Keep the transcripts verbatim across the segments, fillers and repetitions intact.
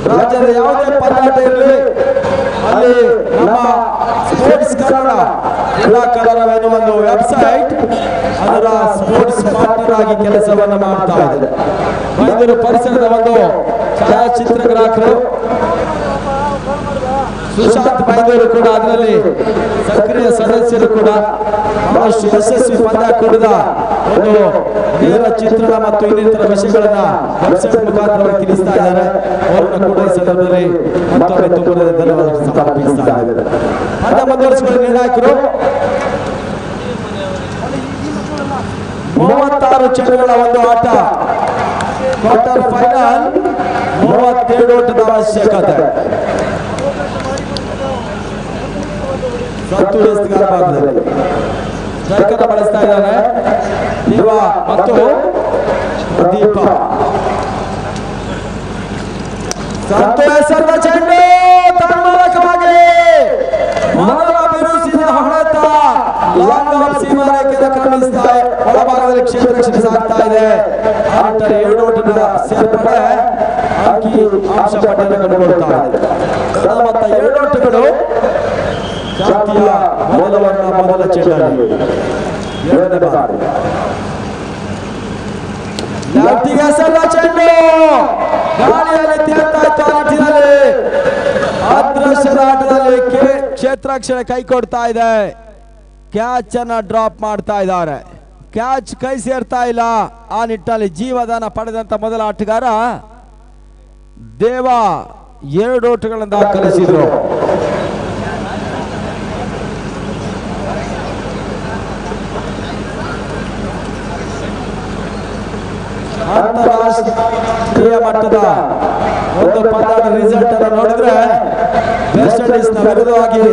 ರಾಜ್ಯದ ಯಾವುದೇ ಪಂದ್ಯಾಟ ಇರಲಿ ಅಲ್ಲಿ ನಮ್ಮ ಸ್ಪೋರ್ಟ್ಸ್ ಕನ್ನಡ ಕ್ರೀಡಾ ಕನ್ನಡ ಎನ್ನುವ ಒಂದು ವೆಬ್ಸೈಟ್ ಅದರ ಸ್ಪೋರ್ಟ್ಸ್ ಪಾರ್ಟ್ನರ್ ಆಗಿ ಕೆಲಸವನ್ನು ಮಾಡ್ತಾ ಇದೆ. ಮೈಸೂರು ಪರಿಸರದ ಒಂದು ಛಾಯಾಚಿತ್ರಗ್ರಾಹಕರು ಸುಶಾಂತ್ ಮೈದೂರು ಕೂಡ ಅದರಲ್ಲಿ ಸಕ್ರಿಯ ಸದಸ್ಯರು ಕೂಡ ಬಹಳಷ್ಟು ಯಶಸ್ವಿ ಪಂದ್ಯ ಕೂಡಿದ ಒಂದು ನೇರ ಚಿತ್ರಣ ಮತ್ತು ಇನ್ನಿತರ ವಿಷಯಗಳನ್ನ ವೆಬ್ಸೈಟ್ ಮುಖಾಂತರ ತಿಳಿಸ್ತಾ ಇದ್ದಾರೆ. ಅವರನ್ನು ಕೂಡ ಈ ಸಂದರ್ಭದಲ್ಲಿ ಮತ್ತೊಮ್ಮೆ ತುಂಬಾ ಧನ್ಯವಾದ ಸಮರ್ಪಿಸ್ತಾ ಇದ್ದಾರೆ. ಪಂದ್ಯ ಮುಂದುವರಿಸಿಕೊಳ್ಳಲು ನಿರ್ಣಾಯಕರು ಮೂವತ್ತಾರು ಚೆಂಡುಗಳ ಒಂದು ಆಟ, ಕ್ವಾರ್ಟರ್ ಫೈನಲ್ ಮೂವತ್ತೇಳು ಓಟದ ಅವಶ್ಯಕತೆ. ಸಂತು ಎಸ್ಗಾರ್ ಭಾಗದಲ್ಲಿ ಸ್ಟ್ರೈಕರ್ ಬಳಸ್ತಾ ಇದ್ದಾನೆ ದೇವ ಮತ್ತು ಪ್ರದೀಪ. ಸಂತು ಹೆಸರದ ಚೆಂಡು ತನ್ಮೂಲಕವಾಗಿ ಮೊದಲ ಬಿರುಸಿನ ಹೊಡೆತ ಲಾಂಗ್ ಆಫ್ ಸೀಮಾರೇಖೆಯನ್ನು ಕ್ರಮಿಸ್ತಾ ಒಳಭಾಗದಲ್ಲಿ ಕ್ಷೇತ್ರ ರಕ್ಷಣೆ ಸಾಗ್ತಾ ಇದೆ. ಆಟದ ಎರಡು ಓಟದ ಸೇರ್ಪಡೆ ಅಂಕಿ ಅಂಶ ಪಟ್ಟಿಯನ್ನು ಕಂಡುಕೊಳ್ತಾ ಇದೆ. ಮತ್ತು ಎರಡು ಓಟಗಳು ಜಾತಿಯ ಮೊದಲ ವರ್ಣ ಮೊದಲ ಚೆಂಡಲ್ಲಿ ಎರಡನೇ ಬಾರಿ ಲಾಟಿಗೆ ಸಲ್ಲ ಚೆಂಡು ಗಾಳಿಯಲ್ಲಿ ತೇಲ್ತಾ ಇತ್ತು. ಆ ನಿಟ್ಟಿನಲ್ಲಿ ಅದೃಶ್ಯದ ಆಟದಲ್ಲಿ ಕ್ಷೇತ್ರಾಕ್ಷಣೆ ಕೈ ಕೊಡ್ತಾ ಇದೆ. ಕ್ಯಾಚ್ ಅನ್ನ ಡ್ರಾಪ್ ಮಾಡ್ತಾ ಇದ್ದಾರೆ. ಕ್ಯಾಚ್ ಕೈ ಸೇರ್ತಾ ಇಲ್ಲ. ಆ ನಿಟ್ಟಿನಲ್ಲಿ ಜೀವದಾನ ಪಡೆದಂತ ಮೊದಲ ಆಟಗಾರ ದೇವ ಎರಡು ಓಟಗಳನ್ನು ದಾಖಲಿಸಿದ್ರು. ಅಂತಾರಾಷ್ಟ್ರೀಯ ಮಟ್ಟದ ಒಂದು ಪಂದ್ಯದ ರಿಸಲ್ಟ್ ಅನ್ನು ನೋಡಿದ್ರೆ ವೆಸ್ಟ್ ಇಂಡೀಸ್ ನ ವಿರುದ್ಧವಾಗಿ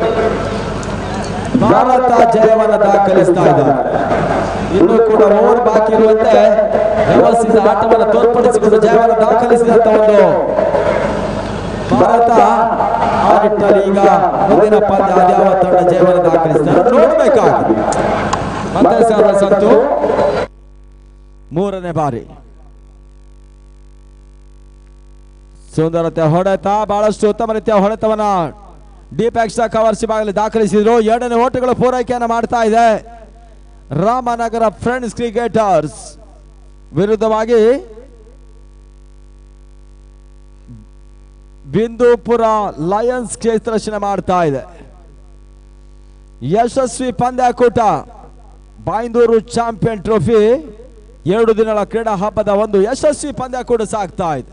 ಭಾರತ ಜಯವನ್ನು ದಾಖಲಿಸ್ತಾ ಇದ್ದಾರೆ. ಇನ್ನೂ ಕೂಡ ಓವರ್ ಬಾಕಿ ಇರುವಂತೆ ವ್ಯವಸ್ಥಿತ ಆಟವನ್ನು ತೋರ್ಪಡಿಸಿಕೊಂಡು ಜಯವನ್ನು ದಾಖಲಿಸಿದಂತ ಒಂದು ಭಾರತ ಆ ನಿಟ್ಟಿನಲ್ಲಿ ಈಗ ಮುಂದಿನ ಪಂದ್ಯ ಅದ್ಯಾವ ತಂಡ ಜಯವನ್ನು ದಾಖಲಿಸಿದ್ದಾರೆ ನೋಡಬೇಕಾಗಿದೆ. ಮತ್ತೆ ಸರ್ ಸಂತು ಮೂರನೇ ಬಾರಿ ಸುಂದರತೆ ಹೊಡೆತ, ಬಹಳಷ್ಟು ಉತ್ತಮ ರೀತಿಯ ಹೊಡೆತವನ್ನ ಡೀಪ್ ಎಕ್ಸ್ಟ್ರಾ ಕವರ್ಸ್ ಭಾಗದಲ್ಲಿ ದಾಖಲಿಸಿದ್ರು. ಎರಡನೇ ಓಟಗಳ ಪೂರೈಕೆಯನ್ನು ಮಾಡ್ತಾ ಇದೆ ರಾಮನಗರ ಫ್ರೆಂಡ್ಸ್ ಕ್ರಿಕೆಟರ್ಸ್ ವಿರುದ್ಧವಾಗಿ ಬಿಂದುಪುರ ಲಯನ್ಸ್ ಕ್ಷೇತ್ರ ರಕ್ಷಣೆ ಮಾಡ್ತಾ ಇದೆ. ಯಶಸ್ವಿ ಪಂದ್ಯಾಕೂಟ ಬೈಂದೂರು ಚಾಂಪಿಯನ್ ಟ್ರೋಫಿ ಎರಡು ದಿನಗಳ ಕ್ರೀಡಾ ಹಬ್ಬದ ಒಂದು ಯಶಸ್ವಿ ಪಂದ್ಯಾಕೂಟ ಸಾಗ್ತಾ ಇದೆ.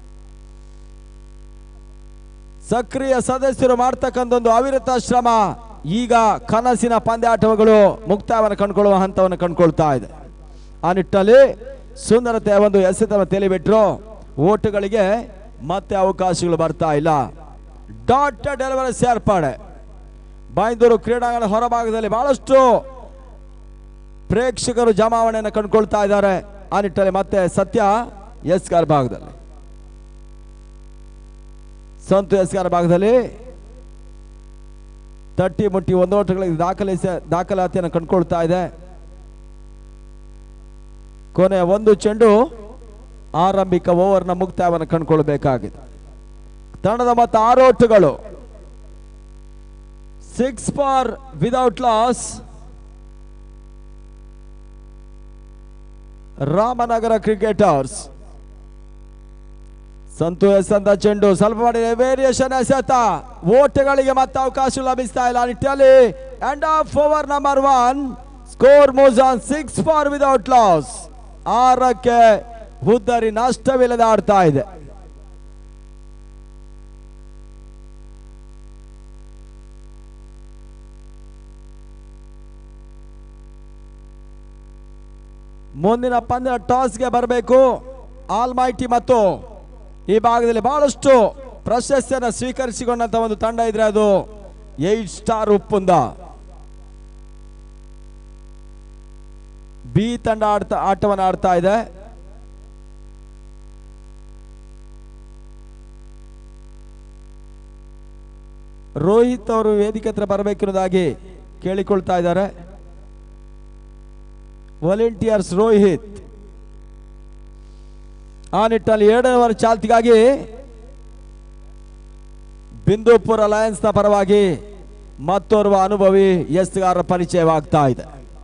ಸಕ್ರಿಯ ಸದಸ್ಯರು ಮಾಡ್ತಕ್ಕಂಥ ಒಂದು ಅವಿರತ ಶ್ರಮ ಈಗ ಕನಸಿನ ಪಂದ್ಯಾಟಗಳು ಮುಕ್ತಾಯವನ್ನು ಕಂಡುಕೊಳ್ಳುವ ಹಂತವನ್ನು ಕಂಡುಕೊಳ್ತಾ ಇದೆ. ಆ ನಿಟ್ಟಿನಲ್ಲಿ ಸುಂದರತೆಯ ಒಂದು ಎಸೆತವನ್ನು ತೇಲಿಬಿಟ್ರು. ಓಟುಗಳಿಗೆ ಮತ್ತೆ ಅವಕಾಶಗಳು ಬರ್ತಾ ಇಲ್ಲ. ಡಾಟ್ ಡೆಲಿವರಿ ಸೇರ್ಪಡೆ ಬೈಂದೂರು ಕ್ರೀಡಾಂಗಣ ಹೊರಭಾಗದಲ್ಲಿ ಬಹಳಷ್ಟು ಪ್ರೇಕ್ಷಕರು ಜಮಾವಣೆಯನ್ನು ಕಂಡುಕೊಳ್ತಾ ಇದ್ದಾರೆ. ಆ ನಿಟ್ಟಿನಲ್ಲಿ ಮತ್ತೆ ಸತ್ಯ ಎಸ್ಗಾರ್ ಭಾಗದಲ್ಲಿ ಸಂತು ಎಸ್ಗಾರ್ ಭಾಗದಲ್ಲಿ ತಟ್ಟಿ ಮುಟ್ಟಿ ಒಂದು ಓಟಗಳಿಗೆ ದಾಖಲಿಸ ದಾಖಲಾತಿಯನ್ನು ಕಂಡುಕೊಳ್ತಾ ಇದೆ. ಕೊನೆಯ ಒಂದು ಚೆಂಡು ಆರಂಭಿಕ ಓವರ್ನ ಮುಕ್ತಾಯವನ್ನು ಕಂಡುಕೊಳ್ಬೇಕಾಗಿದೆ. ತಂಡದ ಮತ್ತು ಆರು ಓಟಗಳು six for without loss. Ramanagara cricketers Santhu ಎಸೆದ ಚೆಂಡು ಸ್ವಲ್ಪ ಮಾಡಿದ ವೇರಿಯೇಷನ್ ಎಸೆತ ಓಟಗಳಿಗೆ ಮತ್ತೆ ಅವಕಾಶ ಲಭಿಸ್ತಾ ಇಲ್ಲ. ನಿಟ್ಟಿನಲ್ಲಿ end of over number one score moves on six for without loss. ಆರಕ್ಕೆ ಹುದ್ದರಿ ನಷ್ಟವಿಲ್ಲದೆ ಆಡ್ತಾ ಇದೆ. ಮುಂದಿನ ಪಂದ್ಯ ಟಾಸ್ಗೆ ಬರಬೇಕು. ಆಲ್ಮೈಟಿ ಮತ್ತು ಈ ಭಾಗದಲ್ಲಿ ಬಹಳಷ್ಟು ಪ್ರಶಸ್ತಿಯನ್ನು ಸ್ವೀಕರಿಸಿಕೊಂಡಂತ ಒಂದು ತಂಡ ಇದ್ರೆ ಅದು ಏಟ್ ಸ್ಟಾರ್ ಉಪ್ಪುಂದ. ಬಿ ತಂಡ ಆಡ್ತಾ ಆಟವನ್ನು ಆಡ್ತಾ ಇದೆ. ರೋಹಿತ್ ಅವರು ವೇದಿಕೆ ಹತ್ರ ಬರಬೇಕಿರುವುದಾಗಿ ಕೇಳಿಕೊಳ್ತಾ ಇದ್ದಾರೆ. ವಾಲಂಟಿಯರ್ಸ್ ರೋಹಿತ್ ಆ ನಿಟ್ಟಿನಲ್ಲಿ ಎರಡನೇ ಓವರ್ ಚಾಲ್ತಿಗಾಗಿ ಬಿಂದುಪುರ ಲಯನ್ಸ್ ನ ಪರವಾಗಿ ಮತ್ತೋರ್ವ ಅನುಭವಿ ಎಸ್ಗಾರರ ಪರಿಚಯವಾಗ್ತಾ ಇದೆ.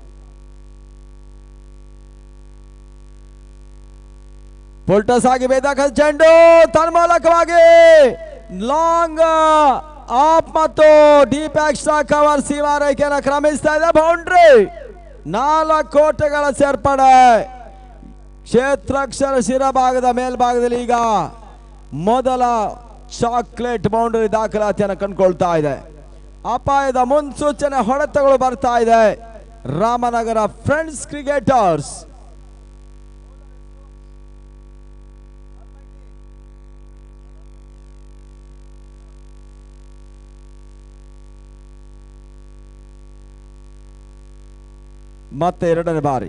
ಪುಲ್ಟಸ್ ಆಗಿ ಬೇದಾಗ ಚೆಂಡು ತನ್ಮೂಲಕವಾಗಿ ಲಾಂಗ್ ಆಫ್ ಮತ್ತು ಡೀಪ್ ಎಕ್ಸ್ಟ್ರಾ ಕವರ್ ಸೀಮಾರೇಖೆಯನ್ನು ಕ್ರಮಿಸ್ತಾ ಇದೆ. ಬೌಂಡ್ರಿ ನಾಲ್ಕು ಕೋಟೆಗಳ ಸೇರ್ಪಡೆ. ಕ್ಷೇತ್ರಕ್ಷರ ಶಿರಭಾಗದ ಮೇಲ್ಭಾಗದಲ್ಲಿ ಈಗ ಮೊದಲ ಚಾಕ್ಲೇಟ್ ಬೌಂಡರಿ ದಾಖಲಾತಿಯನ್ನು ಕಂಡುಕೊಳ್ತಾ ಇದೆ. ಅಪಾಯದ ಮುನ್ಸೂಚನೆ ಹೊಡೆತಗಳು ಬರ್ತಾ ಇದೆ. ರಾಮನಗರ ಫ್ರೆಂಡ್ಸ್ ಕ್ರಿಕೆಟರ್ಸ್ ಮತ್ತೆ ಎರಡನೇ ಬಾರಿ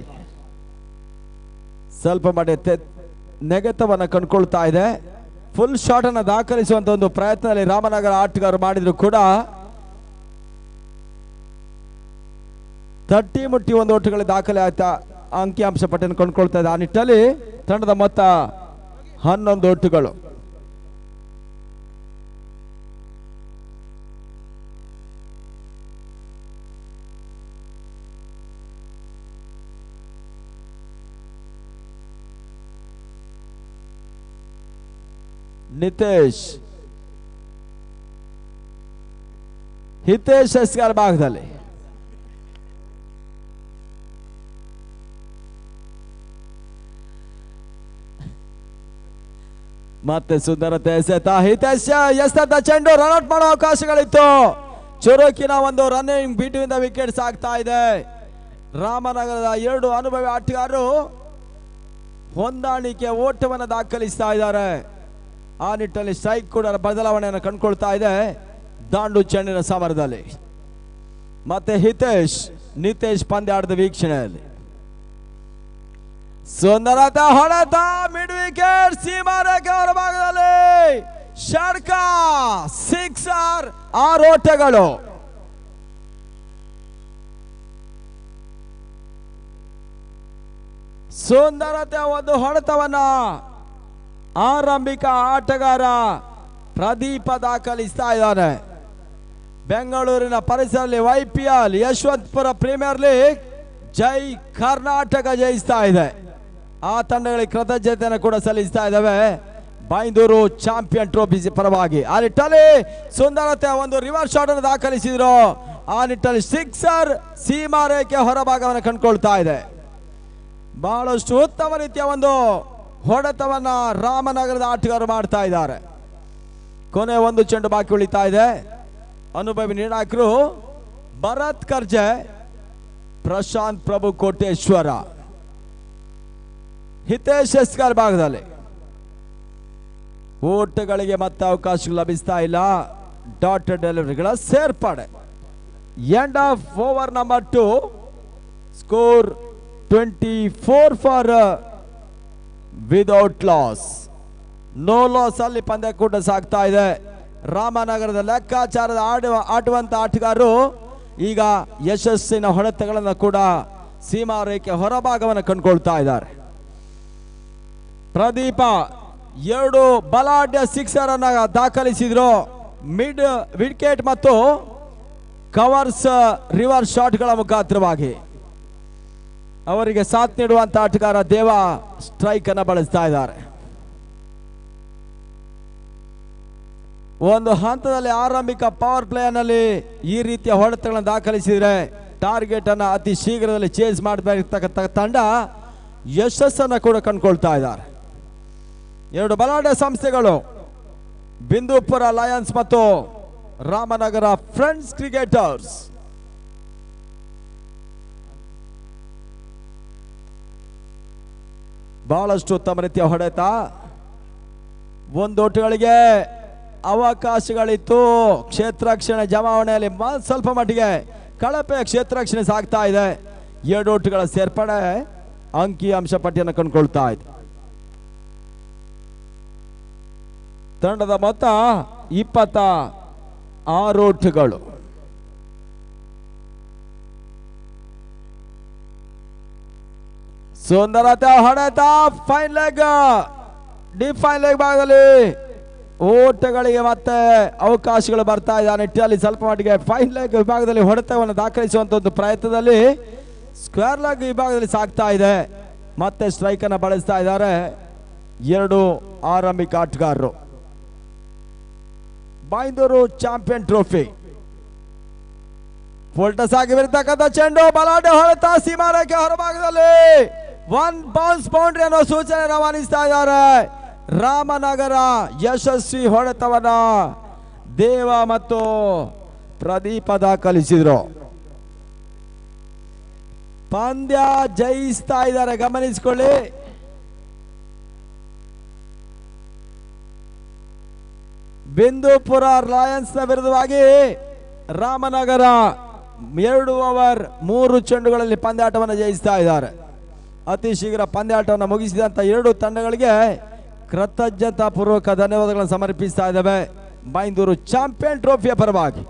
ಸ್ವಲ್ಪ ಮಟ್ಟಿಗೆ ನೆಗೆತವನ್ನು ಕಂಡುಕೊಳ್ತಾ ಇದೆ. ಫುಲ್ ಶಾಟ್ ಅನ್ನು ದಾಖಲಿಸುವಂತ ಒಂದು ಪ್ರಯತ್ನದಲ್ಲಿ ರಾಮನಗರ ಆಟಗಾರರು ಮಾಡಿದ್ರು ಕೂಡ ತಟ್ಟಿ ಮುಟ್ಟಿ ಒಂದು ಒಟ್ಟುಗಳಿಗೆ ದಾಖಲೆ ಆಯ್ತಾ ಅಂಕಿಅಂಶ ಪಟ್ಟಿಯನ್ನು ಕೊಂಡ್ಕೊಳ್ತಾ ಇದೆ. ಆ ನಿಟ್ಟಲ್ಲಿ ತಂಡದ ಮೊತ್ತ ಹನ್ನೊಂದು ಒಟ್ಟುಗಳು. ನಿತೇಶ್ ಹಿತೇಶ್ ಎಸ್ಗಾರ ಭಾಗದಲ್ಲಿ ಮತ್ತೆ ಸುಂದರತೆ ಎಸೆತ. ಹಿತೇಶ್ ಎಸೆತ ಚೆಂಡು ರನ್ಔಟ್ ಮಾಡೋ ಅವಕಾಶಗಳಿತ್ತು. ಚುರುಕಿನ ಒಂದು ರನ್ನಿಂಗ್ ಬಿಟ್ವಿಂದ ವಿಕೆಟ್ಸ್ ಆಗ್ತಾ ಇದೆ. ರಾಮನಗರದ ಎರಡು ಅನುಭವಿ ಆಟಗಾರರು ಹೊಂದಾಣಿಕೆ ಓಟವನ್ನು ದಾಖಲಿಸ್ತಾ ಇದ್ದಾರೆ. ಆ ನಿಟ್ಟಿನಲ್ಲಿ ಸ್ಟ್ರೈಕ್ ಕೂಡ ಬದಲಾವಣೆಯನ್ನು ಕಂಡುಕೊಳ್ತಾ ಇದೆ ದಾಂಡು ಚೆಂಡಿನ ಸಮರದಲ್ಲಿ. ಮತ್ತೆ ಹಿತೇಶ್ ನಿತೇಶ್ ಪಂದ್ಯಾಟದ ವೀಕ್ಷಣೆಯಲ್ಲಿ ಸುಂದರತ ಹೊಡೆತ ಮಿಡ್ ವಿಕೆಟ್ ಸೀಮಾರೇಖೆ ಹೊರಭಾಗದಲ್ಲಿ ಷಡ್ಕ ಸಿಕ್ಸರ್ ಆರು ಓಟಗಳು. ಸುಂದರತೆ ಒಂದು ಹೊಡೆತವನ್ನ ಆರಂಭಿಕ ಆಟಗಾರ ಪ್ರದೀಪ ದಾಖಲಿಸ್ತಾ ಇದ್ದಾನೆ. ಬೆಂಗಳೂರಿನ ಪರಿಸರದಲ್ಲಿ YPL Yeshwanthpur premier league Jai Karnataka ಜಯಿಸ್ತಾ ಇದೆ. ಆ ತಂಡಗಳಿಗೆ ಕೃತಜ್ಞತೆಯನ್ನು ಕೂಡ ಸಲ್ಲಿಸ್ತಾ ಇದ್ದಾವೆ. ಬೈಂದೂರು ಚಾಂಪಿಯನ್ ಟ್ರೋಫಿ ಪರವಾಗಿ ಆ ನಿಟ್ಟಲ್ಲಿ ಸುಂದರತೆ ಒಂದು ರಿವರ್ಸ್ ಶಾಟ್ ಅನ್ನು ದಾಖಲಿಸಿದ್ರು. ಆ ನಿಟ್ಟಲ್ಲಿ ಸಿಕ್ಸರ್ ಸೀಮಾರೇಖೆ ಹೊರಭಾಗವನ್ನು ಕಂಡುಕೊಳ್ತಾ ಇದೆ. ಬಹಳಷ್ಟು ಉತ್ತಮ ರೀತಿಯ ಒಂದು ಹೊಡೆತವನ್ನ ರಾಮನಗರದ ಆಟಗಾರರು ಮಾಡ್ತಾ ಇದ್ದಾರೆ. ಕೊನೆ ಒಂದು ಚೆಂಡು ಬಾಕಿ ಉಳಿತಾ ಇದೆ. ಅನುಭವಿ ನಿರ್ಣಾಯಕರು ಭರತ್ ಕರ್ಜೆ, ಪ್ರಶಾಂತ್ ಪ್ರಭು ಕೋಟೇಶ್ವರ, ಹಿತೇಶ್ ಎಸ್ಗಾರ್ ಭಾಗದಲ್ಲಿ ಓಟಗಳಿಗೆ ಮತ್ತೆ ಅವಕಾಶ ಲಭಿಸ್ತಾ ಇಲ್ಲ. ಡಾಟ್ ಡೆಲಿವರಿಗಳ ಸೇರ್ಪಡೆ. End of over number two. Score twenty four for without loss. No loss ಅಲ್ಲಿ ಪಂದ್ಯಕೂಟ ಸಾಗ್ತಾ ಇದೆ. ರಾಮನಗರದ ಲೆಕ್ಕಾಚಾರದ ಆಡುವ ಆಟುವಂತ ಆಟಗಾರರು ಈಗ ಯಶಸ್ಸಿನ ಹೊಡೆತಗಳನ್ನು ಕೂಡ ಸೀಮಾರೇಖೆ ಹೊರಭಾಗವನ್ನು ಕಂಡುಕೊಳ್ತಾ ಇದ್ದಾರೆ. ಪ್ರದೀಪ ಎರಡು ಬಲಾಢ್ಯ ಸಿಕ್ಸರ್ ಅನ್ನ ದಾಖಲಿಸಿದ್ರು. ಮಿಡ್ ವಿಕೆಟ್ ಮತ್ತು ಕವರ್ಸ್ ರಿವರ್ಸ್ ಶಾಟ್ಗಳ ಮುಖಾಂತರವಾಗಿ ಅವರಿಗೆ ಸಾಥ್ ನೀಡುವಂತ ಆಟಗಾರ ದೇವ ಸ್ಟ್ರೈಕ್ ಅನ್ನು ಬಳಸ್ತಾ ಇದ್ದಾರೆ. ಒಂದು ಹಂತದಲ್ಲಿ ಆರಂಭಿಕ ಪವರ್ ಪ್ಲೇ ನಲ್ಲಿ ಈ ರೀತಿಯ ಹೊಡೆತಗಳನ್ನು ದಾಖಲಿಸಿದ್ರೆ ಟಾರ್ಗೆಟ್ ಅನ್ನ ಅತಿ ಶೀಘ್ರದಲ್ಲಿ ಚೇಸ್ ಮಾಡಬೇಕಿರ್ತಕ್ಕಂಥ ತಂಡ ಯಶಸ್ಸನ್ನು ಕೂಡ ಕಂಡುಕೊಳ್ತಾ ಇದ್ದಾರೆ. ಎರಡು ಬಲಾಢ್ಯ ಸಂಸ್ಥೆಗಳು ಬಿಂದುಪುರ ಲಯನ್ಸ್ ಮತ್ತು ರಾಮನಗರ ಫ್ರೆಂಡ್ಸ್ ಕ್ರಿಕೆಟರ್ಸ್. ಬಹಳಷ್ಟು ಉತ್ತಮ ರೀತಿಯ ಹೊಡೆತ. ಒಂದೋಟುಗಳಿಗೆ ಅವಕಾಶಗಳಿತ್ತು. ಕ್ಷೇತ್ರರಕ್ಷಣೆ ಜಮಾವಣೆಯಲ್ಲಿ ಸ್ವಲ್ಪ ಮಟ್ಟಿಗೆ ಕಳಪೆ ಕ್ಷೇತ್ರರಕ್ಷಣೆ ಸಾಗ್ತಾ ಇದೆ. ಎರಡು ಓಟುಗಳ ಸೇರ್ಪಡೆ ಅಂಕಿ ಅಂಶ ಪಟ್ಟಿಯನ್ನು ಕಂಡುಕೊಳ್ತಾ ಇದೆ. ತಂಡದ ಮೊತ್ತ ಇಪ್ಪತ್ತ ಆರು ಓಟುಗಳು. ಸುಂದರತೆ ಹೊಡೆತ fine leg deep fine leg ಭಾಗದಲ್ಲಿ ಓಟಗಳಿಗೆ ಮತ್ತೆ ಅವಕಾಶಗಳು ಬರ್ತಾ ಇದೆ. ಆ ನಿಟ್ಟಿನಲ್ಲಿ ಸ್ವಲ್ಪ ಮಟ್ಟಿಗೆ ಫೈನ್ ಲೆಗ್ ವಿಭಾಗದಲ್ಲಿ ಹೊಡೆತವನ್ನು ದಾಖಲಿಸುವಂತ ಒಂದು ಪ್ರಯತ್ನದಲ್ಲಿ ಸ್ಕ್ವೇರ್ ಲೆಗ್ ವಿಭಾಗದಲ್ಲಿ ಸಾಗ್ತಾ ಇದೆ. ಮತ್ತೆ ಸ್ಟ್ರೈಕ್ ಅನ್ನು ಬಳಸ್ತಾ ಇದ್ದಾರೆ ಎರಡು ಆರಂಭಿಕ ಆಟಗಾರರು. ಬೈಂದೂರು ಚಾಂಪಿಯನ್ ಟ್ರೋಫಿ ಫೋಲ್ಟಸ್ ಆಗಿ ಬರ್ತಕ್ಕಂಥ ಚೆಂಡು ಬಲಾಢ್ಯ ಹೊಡೆತ ಸೀಮಾರೇಖೆ ಹೊರಭಾಗದಲ್ಲಿ ಒನ್ ಬೌನ್ಸ್ ಬೌಂಡ್ರಿ ಅನ್ನೋ ಸೂಚನೆ ರವಾನಿಸ್ತಾ ಇದ್ದಾರೆ. ರಾಮನಗರ ಯಶಸ್ವಿ ಹೊಡೆತವನ್ನ ದೇವ ಮತ್ತು ಪ್ರದೀಪ ದಾಖಲಿಸಿದ್ರು. ಪಂದ್ಯ ಜಯಿಸ್ತಾ ಇದ್ದಾರೆ, ಗಮನಿಸಿಕೊಳ್ಳಿ. ಬಿಂದುಪುರ ಲಯನ್ಸ್ ನ ವಿರುದ್ಧವಾಗಿ ರಾಮನಗರ ಎರಡು ಓವರ್ ಮೂರು ಚೆಂಡುಗಳಲ್ಲಿ ಪಂದ್ಯಾಟವನ್ನು ಜಯಿಸ್ತಾ ಇದ್ದಾರೆ. ಅತಿ ಶೀಘ್ರ ಪಂದ್ಯಾಟವನ್ನು ಮುಗಿಸಿದಂತ ಎರಡು ತಂಡಗಳಿಗೆ ಕೃತಜ್ಞತಾ ಪೂರ್ವಕ ಧನ್ಯವಾದಗಳನ್ನು ಸಮರ್ಪಿಸ್ತಾ ಇದ್ದಾವೆ ಬೈಂದೂರು ಚಾಂಪಿಯನ್ ಟ್ರೋಫಿಯ ಪರವಾಗಿ.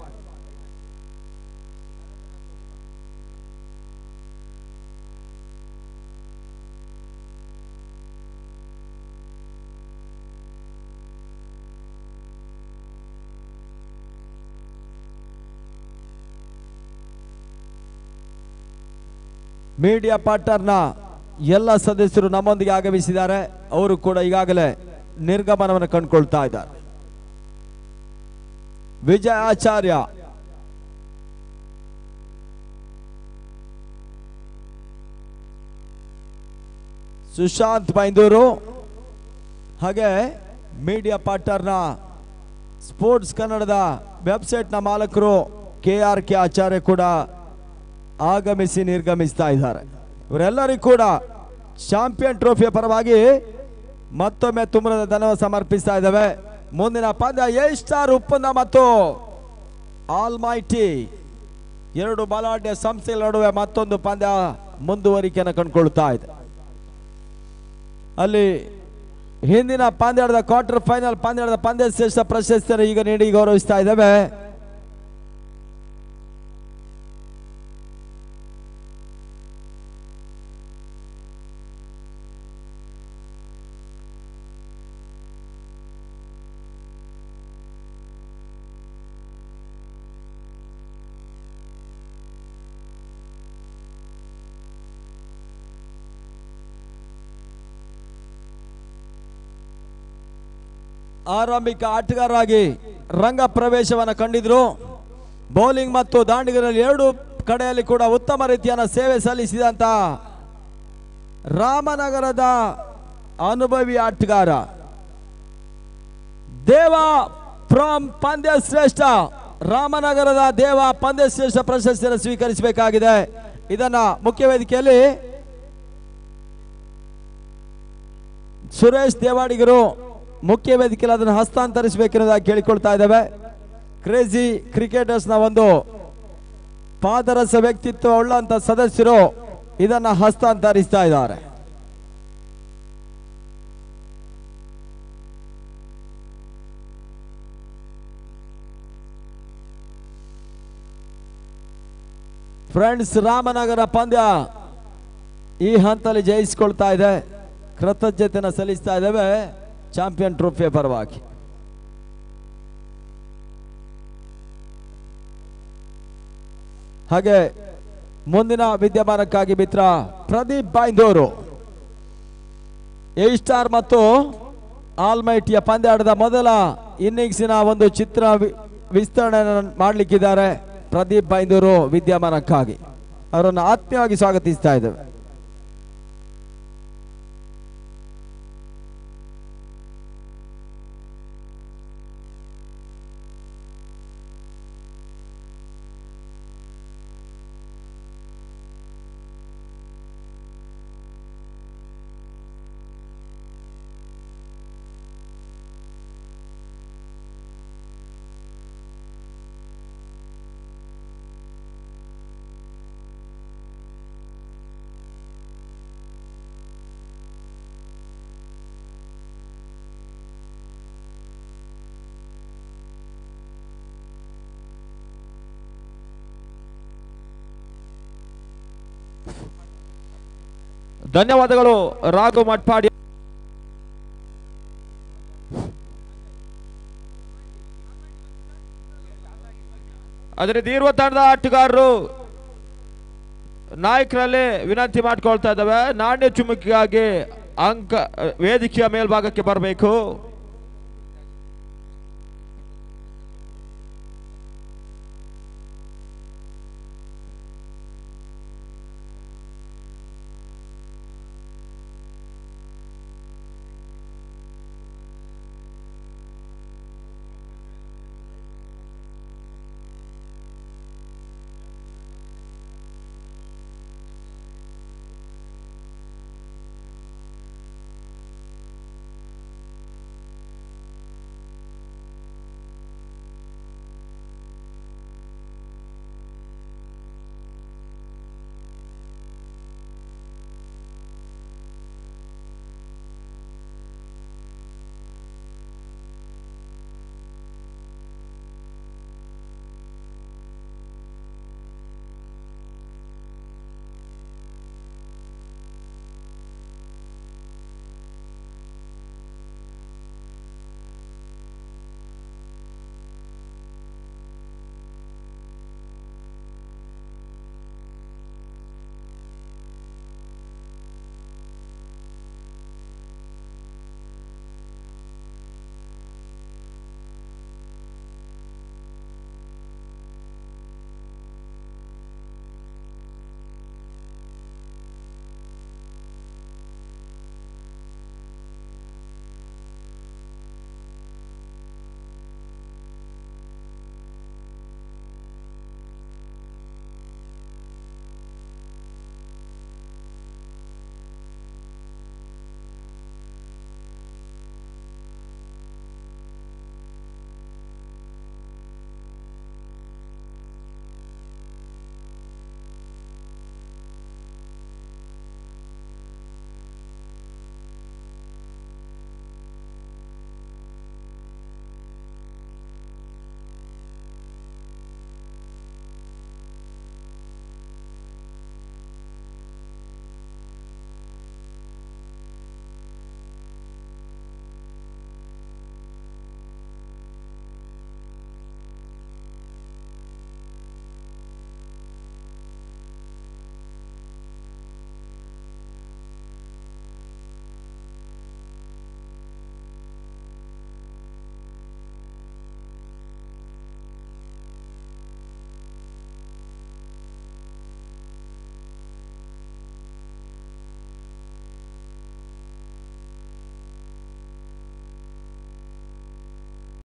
ಮೀಡಿಯಾ ಪಾರ್ಟ್ನರ್ನ ಎಲ್ಲ ಸದಸ್ಯರು ನಮ್ಮೊಂದಿಗೆ ಆಗಮಿಸಿದ್ದಾರೆ. ಅವರು ಕೂಡ ಈಗಾಗಲೇ ನಿರ್ಗಮನವನ್ನು ಕಂಡುಕೊಳ್ತಾ ಇದ್ದಾರೆ. ವಿಜಯ ಆಚಾರ್ಯ, ಸುಶಾಂತ್ ಬೈಂದೂರು, ಹಾಗೆ ಮೀಡಿಯಾ ಪಾರ್ಟ್ನರ್ನ ಸ್ಪೋರ್ಟ್ಸ್ ಕನ್ನಡದ ವೆಬ್ಸೈಟ್ನ ಮಾಲಕರು ಕೆ ಆರ್ ಕೆ ಆಚಾರ್ಯ ಕೂಡ ಆಗಮಿಸಿ ನಿರ್ಗಮಿಸ್ತಾ ಇದ್ದಾರೆ. ಇವರೆಲ್ಲರಿಗೂ ಕೂಡ ಚಾಂಪಿಯನ್ ಟ್ರೋಫಿಯ ಪರವಾಗಿ ಮತ್ತೊಮ್ಮೆ ತುಂಬರದ ಧನ್ಯವಾದ ಸಮರ್ಪಿಸ್ತಾ ಇದ್ದಾವೆ. ಮುಂದಿನ ಪಂದ್ಯ ಎ ಸ್ಟಾರ್ ಉಪ್ಪಂದ ಮತ್ತು ಆಲ್ಮೈಟಿ ಎರಡು ಬಲಾಢ್ಯ ಸಂಸ್ಥೆಗಳ ನಡುವೆ ಮತ್ತೊಂದು ಪಂದ್ಯ ಮುಂದುವರಿಕೆಯನ್ನು ಕಂಡುಕೊಳ್ತಾ ಇದೆ. ಅಲ್ಲಿ ಹಿಂದಿನ ಪಂದ್ಯದ ಕ್ವಾರ್ಟರ್ ಫೈನಲ್ ಪಂದ್ಯದ ಪಂದ್ಯ ಶ್ರೇಷ್ಠ ಪ್ರಶಸ್ತಿಯನ್ನು ಈಗ ನೀಡಿ ಗೌರವಿಸ್ತಾ ಇದ್ದಾವೆ. ಆರಂಭಿಕ ಆಟಗಾರರಾಗಿ ರಂಗ ಪ್ರವೇಶವನ್ನು ಕಂಡಿದ್ರು. ಬೌಲಿಂಗ್ ಮತ್ತು ದಾಂಡಿಗರಲ್ಲಿ ಎರಡು ಕಡೆಯಲ್ಲಿ ಕೂಡ ಉತ್ತಮ ರೀತಿಯ ಸೇವೆ ಸಲ್ಲಿಸಿದಂತ ರಾಮನಗರದ ಅನುಭವಿ ಆಟಗಾರ ದೇವ ಫ್ರಮ್ ಪಂದ್ಯ ಶ್ರೇಷ್ಠ. ರಾಮನಗರದ ದೇವ ಪಂದ್ಯ ಶ್ರೇಷ್ಠ ಪ್ರಶಸ್ತಿಯನ್ನು ಸ್ವೀಕರಿಸಬೇಕಾಗಿದೆ. ಇದನ್ನ ಮುಖ್ಯ ವೇದಿಕೆಯಲ್ಲಿ ಸುರೇಶ್ ದೇವಾಡಿಗರು ಮುಖ್ಯ ವೇದಿಕೆಯಲ್ಲಿ ಅದನ್ನು ಹಸ್ತಾಂತರಿಸಬೇಕೆನ್ನುವುದಾಗಿ ಕೇಳಿಕೊಳ್ತಾ ಇದ್ದೇವೆ. ಕ್ರೇಜಿ ಕ್ರಿಕೆಟರ್ಸ್ ನ ಒಂದು ಪಾದರಸ ವ್ಯಕ್ತಿತ್ವ ಉಳ್ಳಂತ ಸದಸ್ಯರು ಇದನ್ನ ಹಸ್ತಾಂತರಿಸ್ತಾ ಇದ್ದಾರೆ. ಫ್ರೆಂಡ್ಸ್, ರಾಮನಗರ ಪಂದ್ಯ ಈ ಹಂತದಲ್ಲಿ ಜಯಿಸಿಕೊಳ್ತಾ ಇದೆ. ಕೃತಜ್ಞತೆಯನ್ನು ಸಲ್ಲಿಸ್ತಾ ಇದ್ದೇವೆ ಚಾಂಪಿಯನ್ ಟ್ರೋಫಿಯ ಪರವಾಗಿ. ಹಾಗೆ ಮುಂದಿನ ವಿದ್ಯಮಾನಕ್ಕಾಗಿ ಮಿತ್ರ ಪ್ರದೀಪ್ ಬೈಂದೂರು ಎ ಸ್ಟಾರ್ ಮತ್ತು ಆಲ್ಮೈಟಿಯ ಪಂದ್ಯಾಟದ ಮೊದಲ ಇನ್ನಿಂಗ್ಸಿನ ಒಂದು ಚಿತ್ರ ವಿಸ್ತರಣೆ ಮಾಡಲಿಕ್ಕಿದ್ದಾರೆ. ಪ್ರದೀಪ್ ಬೈಂದೂರು ವಿದ್ಯಮಾನಕ್ಕಾಗಿ ಅವರನ್ನು ಆತ್ಮೀಯವಾಗಿ ಸ್ವಾಗತಿಸ್ತಾ ಇದ್ದೇವೆ. ಧನ್ಯವಾದಗಳು ರಾಘು ಮಟ್ಪಾಡಿ. ಆದರೆ ತೀರ್ವ ತಂಡದ ಆಟಗಾರರು ನಾಯಕರಲ್ಲಿ ವಿನಂತಿ ಮಾಡ್ಕೊಳ್ತಾ ಇದ್ದಾವೆ, ನಾಣ್ಯ ಚುಮುಕಿಗಾಗಿ ಅಂಕ ವೇದಿಕೆಯ ಮೇಲ್ಭಾಗಕ್ಕೆ ಬರಬೇಕು.